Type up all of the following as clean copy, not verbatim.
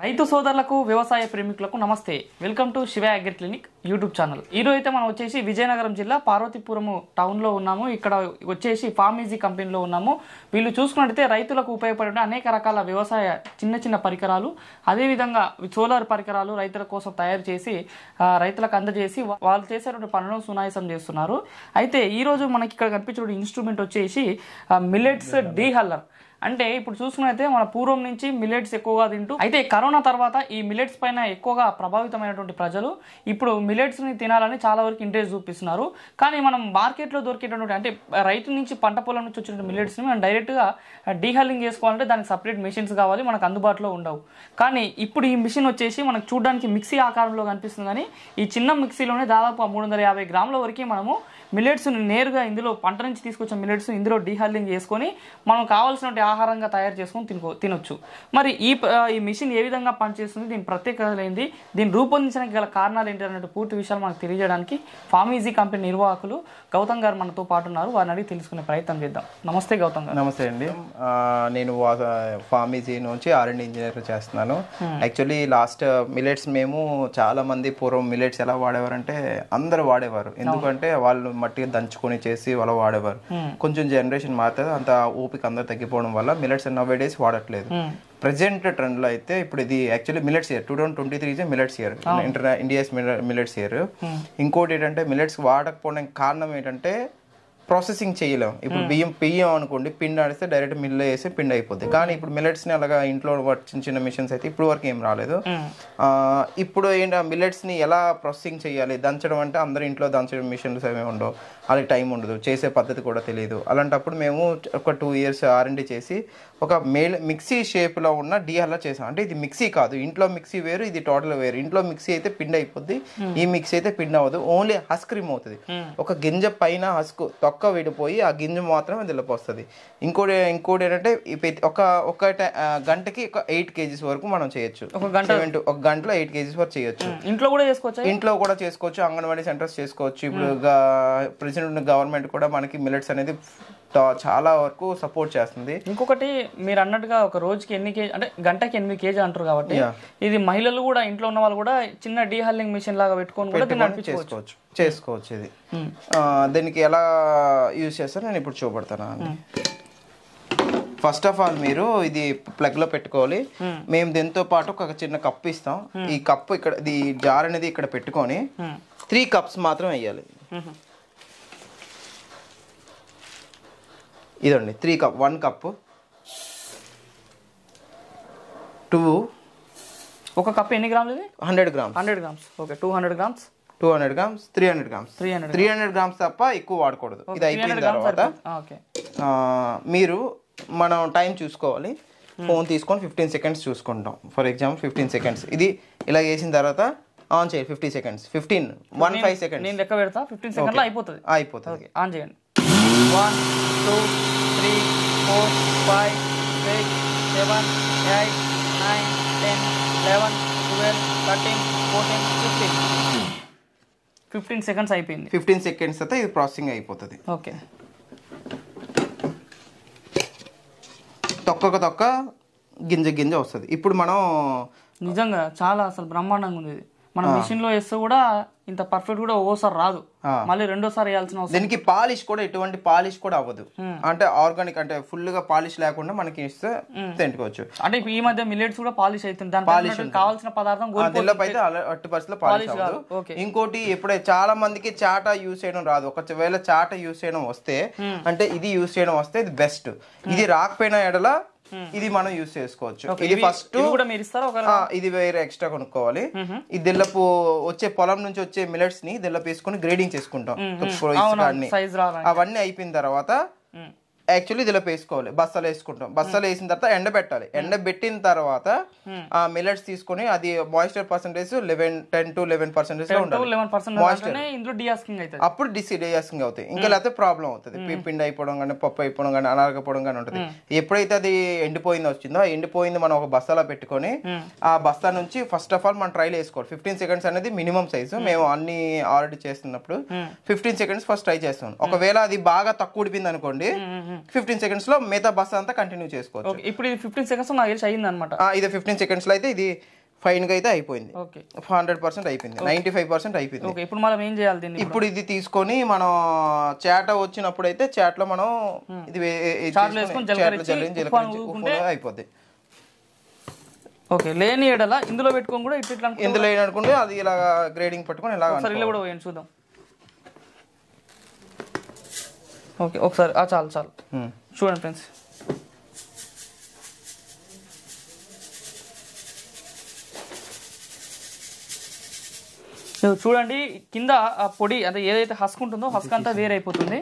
రైతు సోదరులకు వ్యవసాయ ప్రేమికులకు నమస్తే. Welcome to Shiva agri clinic YouTube channel. ఈరోజు అయితే మనం వచ్చేసి విజయనగరం జిల్లా పార్వతీపురం టౌన్లో ఉన్నాము. ఇక్కడ వచ్చేసి ఫార్మీజీ కంపెనీలో ఉన్నాము. వీళ్ళు చూసుకున్నట్టయితే రైతులకు ఉపయోగపడే అనేక రకాల వ్యవసాయ చిన్న పరికరాలు, అదేవిధంగా సోలార్ పరికరాలు రైతుల కోసం తయారు చేసి రైతులకు అందజేసి వాళ్ళు చేసేటువంటి పనులను సునాయాసం చేస్తున్నారు. అయితే ఈరోజు మనకి ఇక్కడ కనిపించే ఇన్స్ట్రుమెంట్ వచ్చేసి మిల్లెట్స్ డీహల్లర్. అంటే ఇప్పుడు చూసుకున్నైతే మన పూర్వం నుంచి మిల్లెట్స్ ఎక్కువగా తింటూ, అయితే కరోనా తర్వాత ఈ మిల్లెట్స్ పైన ఎక్కువగా ప్రభావితమైనటువంటి ప్రజలు ఇప్పుడు మిల్లెట్స్ని తినాలని చాలా వరకు ఇంట్రెస్ట్ చూపిస్తున్నారు. కానీ మనం మార్కెట్లో దొరికేటటువంటి అంటే రైతు నుంచి పంట పొలం నుంచి వచ్చిన మిల్లెట్స్ని మనం డైరెక్ట్గా డీహల్లింగ్ చేసుకోవాలంటే దానికి సపరేట్ మెషిన్స్ కావాలి, మనకు అందుబాటులో ఉండవు. కానీ ఇప్పుడు ఈ మిషన్ వచ్చేసి మనకు చూడడానికి మిక్సీ ఆకారంలో కనిపిస్తుంది. కానీ ఈ చిన్న మిక్సీలోనే దాదాపు 350 గ్రాముల వరకు మనము మిల్లెట్స్ నేరుగా ఇందులో పంట నుంచి తీసుకొచ్చిన మిల్లెట్స్ ఇందులో డీహల్లింగ్ చేసుకొని మనం కావాల్సిన ఆహారంగా తయారు చేసుకొని తినొచ్చు. మరి ఈ మిషన్ ఏ విధంగా పనిచేస్తుంది, దీని ప్రత్యేకత ఏంటి, దీన్ని రూపొందించడానికి గల కారణాలు ఏంటి అన్నట్టు పూర్తి విషయాలు మనకు తెలియజేయడానికి ఫార్మీజీ కంపెనీ నిర్వాహకులు గౌతమ్ గారు మనతో పాటు ఉన్నారు. వారిని అడిగి తెలుసుకునే ప్రయత్నం చేద్దాం. నమస్తే గౌతమ్ గారు. నమస్తే అండి. నేను ఫార్మీజీ నుంచి R&D ఇంజనీర్ చేస్తున్నాను. యాక్చువల్లీ లాస్ట్ మిల్లెట్స్ మేము చాలా మంది పూర్వం మిల్లెట్స్ ఎలా వాడేవారంటే అందరూ వాడేవారు. ఎందుకంటే వాళ్ళు మట్టిగా దంచుకొని చేసి వాళ్ళు వాడేవారు. కొంచెం జనరేషన్ మారుతుంది, అంత ఓపిక అందరూ తగ్గిపోవడం వల్ల మిల్లెట్స్ నవ్ డేస్ వాడట్లేదు. ప్రెసెంట్ ట్రెండ్ లో అయితే ఇప్పుడు ఇది actually millets year 2023 millets year, India's millets year. ఇంకోటి ఏంటంటే మిల్లెట్స్ వాడకపోవడానికి కారణం ఏంటంటే ప్రాసెసింగ్ చేయలేం. ఇప్పుడు బియ్యం అనుకోండి, పిండి ఆడిస్తే డైరెక్ట్ మిల్లు వేసి పిండి అయిపోద్ది. కానీ ఇప్పుడు మిల్లెట్స్ ని అలాగా ఇంట్లో చిన్న మిషన్స్ అయితే ఇప్పుడు వరకు ఏం రాలేదు. ఇప్పుడు ఏంటి మిల్లెట్స్ ని ఎలా ప్రాసెసింగ్ చేయాలి, దంచడం అంటే అందరూ ఇంట్లో దంచడం మిషన్స్ ఏమీ ఉండవు, వాళ్ళకి టైం ఉండదు, చేసే పద్ధతి కూడా తెలియదు. అలాంటప్పుడు మేము ఒక 2 years R&D చేసి ఒక మిక్సీ షేప్ లో ఉన్న డీహల్లర్ చేసాం. అంటే ఇది మిక్సీ కాదు, ఇంట్లో మిక్సీ వేరు, ఇది టోటల్ వేరు. ఇంట్లో మిక్సీ అయితే పిండి అయిపోద్ది, ఈ మిక్సీ అయితే పిండి అవ్వదు, ఓన్లీ హస్క్ రిమూవ్ అవుతుంది. ఒక గింజ పైన హస్క్ తొక్క విడిపోయి ఆ గింజ మాత్రమే దిల్లపు వస్తుంది. ఇంకోటి ఏంటంటే ఒక గంటకి 8 kgs వరకు మనం చేయొచ్చు. ఒక గంటలో 8 kgs వరకు చేయొచ్చు. ఇంట్లో కూడా చేసుకోవచ్చు, అంగన్వాడీ సెంటర్స్ చేసుకోవచ్చు. ఇప్పుడు ప్రెసిడెంట్ గవర్నమెంట్ కూడా మనకి మిల్లెట్స్ అనేది చాలా వరకు సపోర్ట్ చేస్తుంది. ఇంకొకటి మీరు అన్నట్టుగా ఒక రోజుకి ఎన్ని కేజీ అంటే గంటకి 8 kg అంటారు కాబట్టి ఇది మహిళలు కూడా ఇంట్లో ఉన్న వాళ్ళు కూడా చిన్న డీహల్లింగ్ మిషన్ లాగా పెట్టుకొని చేసుకోవచ్చు. ఇది దీనికి ఎలా యూజ్ చేస్తారో నేను ఇప్పుడు చూపెడతాను అండి. ఫస్ట్ ఆఫ్ ఆల్ మీరు ఇది ప్లగ్ లో పెట్టుకోవాలి. మేము దీంతో పాటు ఒక చిన్న కప్పు ఇస్తాం. ఈ కప్పు ఇక్కడ ఈ జార్ అనేది ఇక్కడ పెట్టుకొని 3 cups మాత్రం వేయాలి. ఇదండి 3 cup, 1 cup, 2, ఒక కప్ ఎన్ని గ్రాములు ఇది? 100 grams. 100 grams. Okay, 200 grams, 200 grams, 300 grams. 300 grams తప్ప ఎక్కువ వాడకూడదు. ఇది అయిపోయిన తర్వాత మీరు మనం టైం చూసుకోవాలి. ఫోన్ తీసుకొని 15 seconds చూసుకుంటాం. For example 15 seconds. ఇది ఇలా వేసిన తర్వాత ఆన్ చేయాలి. 50 seconds, 15 seconds నేను లెక్క పెడతా. 15 seconds లో అయిపోతుంది. ఓకే, ఆన్ చేయండి. 1 2 3 4 5 6 7 8 9 10 11 12 13 14 15 seconds అయిపోయింది. 15 seconds అయితే ఇది ప్రాసెసింగ్ అయిపోతుంది. ఓకే, తొక్క గింజ వస్తుంది. ఇప్పుడు మనం నిజంగా చాలా అసలు బ్రహ్మాండంగా ఉంది ఇది. మనం మిషన్ లో వేస్తే కూడా ఇంత పర్ఫెక్ట్ కూడా ఓసారి రాదు, మళ్ళీ రెండోసారి వేయాల్సిన అవసరం. దీనికి పాలిష్ కూడా ఎటువంటి పాలిష్ కూడా అవ్వదు. అంటే ఆర్గానిక్ అంటే ఫుల్ గా పాలిష్ లేకుండా మనకి ఇస్తే తింటుకోవచ్చు. అంటే ఈ మధ్య మిల్లెట్స్ కూడా పాలిష్ అవుతుంది, దానికి కావాల్సిన పదార్థం అట్టి పరిస్థితిలో పాలిష్ అవ్వదు. ఇంకోటి ఎప్పుడైతే చాలా మందికి చాటా యూజ్ చేయడం రాదు. ఒకవేళ చాటా యూజ్ చేయడం వస్తే అంటే ఇది యూజ్ చేయడం వస్తే ఇది బెస్ట్. ఇది రాకపోయినా ఎడల ఇది మనం యూజ్ చేసుకోవచ్చు. ఇది ఫస్ట్ ఇది వేరే ఎక్స్ట్రా కొనుక్కోవాలి. ఈ దిల్లపు వచ్చే పొలం నుంచి వచ్చే మిల్లెట్స్ ని దిల్లపు వేసుకొని గ్రేడింగ్ చేసుకుంటాం. అవన్నీ అయిపోయిన తర్వాత యాక్చువల్లీ ఇదిలో వేసుకోవాలి. బస్తాలు వేసుకుంటాం. బస్తాలు వేసిన తర్వాత ఎండబెట్టాలి. ఎండబెట్టిన తర్వాత ఆ మిల్లెట్స్ తీసుకొని అది మాయిశ్చర్ పర్సెంటేజ్ 10 to 11% లో ఉంటుంది. అప్పుడు డీహాస్కింగ్ అవుతాయి. ఇంకా లేకపోతే ప్రాబ్లం అవుతుంది, పిండి అయిపోవడం కానీ పప్పు అయిపోవడం కానీ అనారకపోవడం కానీ ఉంటుంది. ఎప్పుడైతే అది ఎండిపోయింది వచ్చిందో, ఆ ఎండిపోయింది మనం ఒక బస్తాలో పెట్టుకొని ఆ బస్తా నుంచి ఫస్ట్ ఆఫ్ ఆల్ మనం ట్రైల్ వేసుకోవాలి. 15 seconds అనేది మినిమం సైజు. మేము అన్ని ఆల్రెడీ చేస్తున్నప్పుడు 15 seconds ఫస్ట్ ట్రై చేస్తాం. ఒకవేళ అది బాగా తక్కువ ఉడిపింది అనుకోండి, 15 seconds లో మిగతా బస్తా అంతా కంటిన్యూ చేసుకోవచ్చు. ఇప్పుడు 15 seconds నాకు తెలిసి అయ్యింది అనమాట. ఇది 15 seconds లో అయితే ఇది ఫైన్ గా అయితే అయిపోయింది. ఓకే 100% అయిపోయింది, 95% అయిపోయింది. ఓకే ఇప్పుడు మనం ఏం చేయాలి దీన్ని? ఇప్పుడు ఇది తీసుకొని మనం చేట వచ్చినప్పుడు అయితే చేటలో మనం ఇది అయిపోద్ది. ఓకే లేని ఎడల ఇందులో పెట్టుకొని కూడా ఇట్లా ఇందులో అనుకుంటే అది ఇలా గ్రేడింగ్ పట్టుకొని ఇలా కూడా పోయండి చూద్దాం. ఓకే ఒకసారి చాలు చూడండి ఫ్రెండ్స్. చూడండి కింద ఆ పొడి అంటే ఏదైతే హస్క్ ఉంటుందో హస్క్ అంతా వేరైపోతుంది.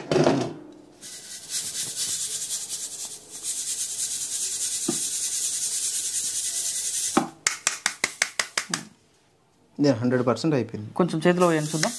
ఇది 100% అయిపోయింది. కొంచెం చేతిలో వేయండి చూద్దాం.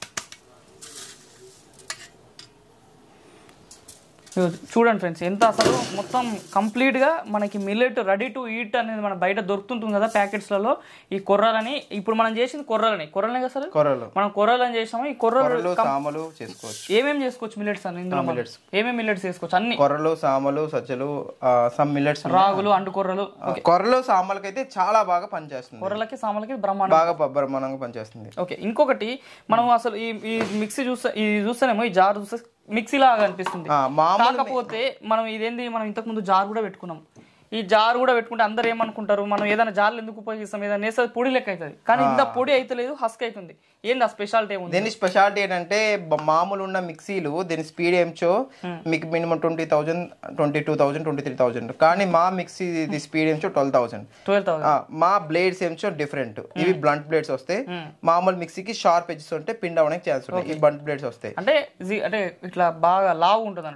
చూడండి ఫ్రెండ్స్ ఎంత అసలు మొత్తం కంప్లీట్గా మనకి మిల్లెట్ రెడీ టు ఈట్ అనేది మన బయట దొరుకుతుంటుంది కదా ప్యాకెట్స్లలో. ఈ కొర్రలని ఇప్పుడు మనం చేసింది కొర్రలనే కదా సార్? కొర్రలు మనం కొర్రలని చేసాము. ఈ కొర్రలు సామలు చేసుకోవచ్చు. ఏమేమి చేసుకోవచ్చు మిల్లెట్స్ అని? ఇందులో మిల్లెట్స్ ఏమేమి మిల్లెట్స్ చేసుకోవచ్చు? అన్ని కొర్రలు, సామలు, సజ్జలు, సమ్ మిల్లెట్స్, రాగులు, అండు కొర్రలు. కొర్రలు సామలకి అయితే చాలా బాగా పనిచేస్తుంది. కొర్రలకి సామలకి బ్రహ్మాండంగా పనిచేస్తుంది. ఓకే ఇంకొకటి మనం అసలు ఈ మిక్సీ చూస్తేనేమో ఈ జార్ చూస్తే మిక్సీ లాగా అనిపిస్తుంది. కాకపోతే మనం ఇదేంది మనం ఇంతకు ముందు జార్ కూడా పెట్టుకున్నాం. ఈ జార్ కూడా పెట్టుకుంటే అందరు ఏమనుకుంటారు, మనం ఏదైనా జార్లు ఎందుకు ఉపయోగిస్తాం, ఏదైనా వేస్తే పొడి లెక్క అవుతుంది. కానీ ఇంత పొడి అయితే లేదు, హస్క్ అవుతుంది. ఏంది ఆ స్పెషాలిటీ ఏముంది? దీని స్పెషాలిటీ ఏంటంటే మామూలు ఉన్న మిక్సీలు దీని స్పీడ్ ఏమిచో మీకు మినిమం 20,000, 22,000, 23,000. కానీ మా మిక్సీ స్పీడ్ ఏమిచో 12,000. మా బ్లేడ్స్ ఏమిచో డిఫరెంట్. ఇవి బ్లంట్ బ్లేడ్స్ వస్తాయి. మామూలు మిక్సీకి షార్ప్ ఎడ్జెస్ ఉంటే పిండి అవడానికి ఛాన్స్ ఉంటాయి. ఈ బ్లంట్ బ్లేడ్స్ వస్తాయి అంటే ఇట్లా బాగా లావు ఉంటుంది,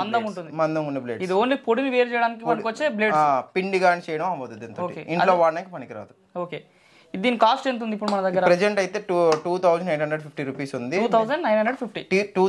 మందం ఉన్న బ్లేడ్. ఇది ఓన్లీ పొడిని వేరు చేయడానికి వచ్చే బ్లేడ్. పిండి కానీ చేయడం అవ్వదు, ఇంట్లో వాడడానికి పనికిరాదు. ఓకే దీని కాస్ట్ ఎంత ఉంది ఇప్పుడు మన దగ్గర? ప్రెజెంట్ అయితే 2,850 రూపీస్ ఉంది. 2,950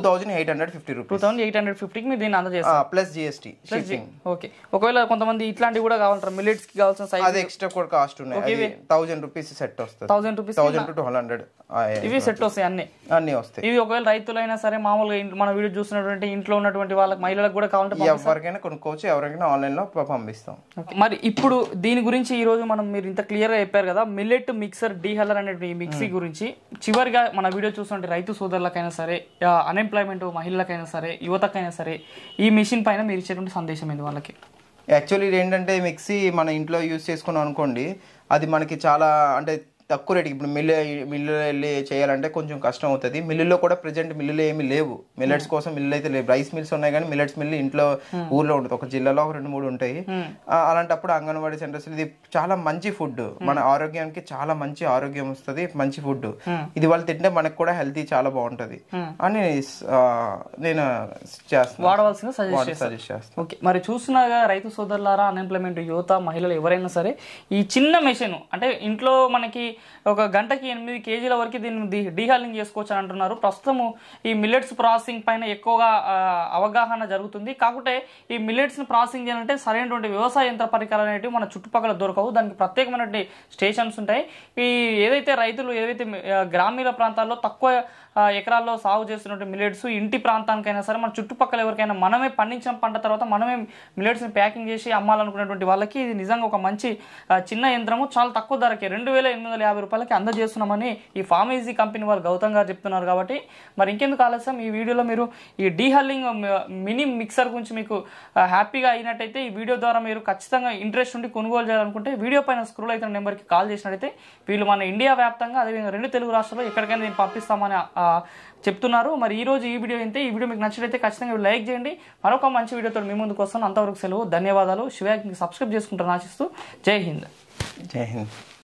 2,850 రూపీస్. 2,850 కి మీరు దీన్ని అందజేస్తారు ప్లస్ జిఎస్టీ షిప్పింగ్. ఓకే ఒకవేళ కొంతమంది ఇట్లాంటివి కూడా కావాలంటారు మిల్లెట్స్ కి కావాల్సిన సైజ్ అది ఎక్స్ట్రా కూడా కాస్ట్ ఉన్నాయి. 1,000 రూపీస్ సెట్ వస్తుంది. 1,000 రూపీస్ 1,000 to 200 ఇవి సెట్ వస్తాయి. అన్ని వస్తాయి ఇవి. ఒకవేళ రైతులైనా సరే మామూలుగా మన వీడియో చూస్తున్నటువంటి ఇంట్లో ఉన్నటువంటి వాళ్ళకి మహిళలకు కూడా కావాలంటే ఎవరికైనా కొనుక్కోవచ్చు, ఎవరికైనా ఆన్లైన్ లో పంపిస్తాం. మరి ఇప్పుడు దీని గురించి ఈ రోజు మీరు ఇంత క్లియర్ గా చెప్పారు కదా మిల్లెట్ మిక్సర్ డీహల్లర్ అనే మిక్సీ గురించి. చివరిగా మన వీడియో చూస్తుంటే రైతు సోదరులకైనా సరే, అన్ఎంప్లాయ్మెంట్ మహిళలకైనా సరే, యువతకైనా సరే ఈ మిషన్ పైన మీరు ఇచ్చేటువంటి సందేశం ఏంది వాళ్ళకి? యాక్చువల్లీ ఏంటంటే మిక్సీ మన ఇంట్లో యూజ్ చేసుకున్నాం అనుకోండి, అది మనకి చాలా అంటే తక్కువ రేటుకి. ఇప్పుడు మిల్లు వెళ్ళి చేయాలంటే కొంచెం కష్టం అవుతుంది. మిల్లులో కూడా ప్రెజెంట్ మిల్లులు ఏమి లేవు. మిల్లెట్స్ కోసం మిల్లు అయితే లేవు. రైస్ మిల్స్ ఉన్నాయి కానీ మిల్లెట్స్ మిల్లు ఇంట్లో ఊర్లో ఉంటుంది. ఒక జిల్లాలో 2-3 ఉంటాయి. అలాంటప్పుడు అంగన్వాడీ సెంటర్స్ ఇది చాలా మంచి ఫుడ్, మన ఆరోగ్యానికి చాలా మంచి ఆరోగ్యం వస్తుంది, మంచి ఫుడ్. ఇది వాళ్ళు తింటే మనకు కూడా హెల్తీ చాలా బాగుంటది అని నేను వాడవలసిన సజెస్ట్ చేస్తాను. ఓకే మరి చూస్తున్నాగా రైతు సోదరులారా, అన్ఎంప్లాయ్మెంట్ యువత మహిళలు ఎవరైనా సరే ఈ చిన్న మెషిన్ అంటే ఇంట్లో మనకి ఒక గంటకి 8 kgల వరకు దీన్ని డీహాలింగ్ చేసుకోవచ్చు అని అంటున్నారు. ప్రస్తుతము ఈ మిల్లెట్స్ ప్రాసెసింగ్ పైన ఎక్కువగా అవగాహన జరుగుతుంది. కాకపోతే ఈ మిల్లెట్స్ ని ప్రాసెసింగ్ చేయాలంటే సరైనటువంటి వ్యవసాయ యంత్ర పరికరాలు అనేవి మన చుట్టుపక్కల దొరకవు. దానికి ప్రత్యేకమైనటువంటి స్టేషన్స్ ఉంటాయి. ఈ ఏదైతే రైతులు గ్రామీణ ప్రాంతాల్లో తక్కువ ఎకరాల్లో సాగు చేస్తున్నటువంటి మిల్లెట్స్ ఇంటి ప్రాంతానికైనా సరే మన చుట్టుపక్కల ఎవరికైనా మనమే పండించిన పంట తర్వాత మనమే మిల్లెట్స్ని ప్యాకింగ్ చేసి అమ్మాలనుకునేటువంటి వాళ్ళకి ఇది నిజంగా ఒక మంచి చిన్న యంత్రము. చాలా తక్కువ ధరకే 2,850 రూపాయలకి అందజేస్తున్నామని ఈ ఫామ్ ఈజీ కంపెనీ వాళ్ళు గౌతమ్ గారు చెప్తున్నారు. కాబట్టి మరి ఇంకెందుకు ఆలస్యం, ఈ వీడియోలో మీరు ఈ డీహల్లింగ్ మినీ మిక్సర్ గురించి మీకు హ్యాపీగా అయినట్టయితే ఈ వీడియో ద్వారా మీరు ఖచ్చితంగా ఇంట్రెస్ట్ ఉండి కొనుగోలు చేయాలనుకుంటే వీడియో పైన స్క్రోల్ అవుతున్న నెంబర్కి కాల్ చేసినట్టయితే వీళ్ళు మన ఇండియా వ్యాప్తంగా అదేవిధంగా 2 తెలుగు రాష్ట్రాల్లో ఎక్కడికైనా నేను పంపిస్తామని చెప్తున్నారు. మరి ఈ రోజు ఈ వీడియో అయితే ఈ వీడియో మీకు నచ్చినట్లయితే ఖచ్చితంగా లైక్ చేయండి. మరొక మంచి వీడియోతో మీ ముందుకు వస్తాను. అంతవరకు సెలవు, ధన్యవాదాలు. శివ అగ్రికి సబ్స్క్రైబ్ చేసుకుంటారని ఆశిస్తూ జై హింద్. జై హింద్.